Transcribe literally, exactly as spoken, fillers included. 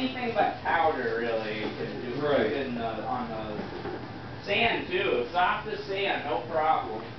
anything but powder really can do Right. good in the, on the sand too. Soft as sand, no problem.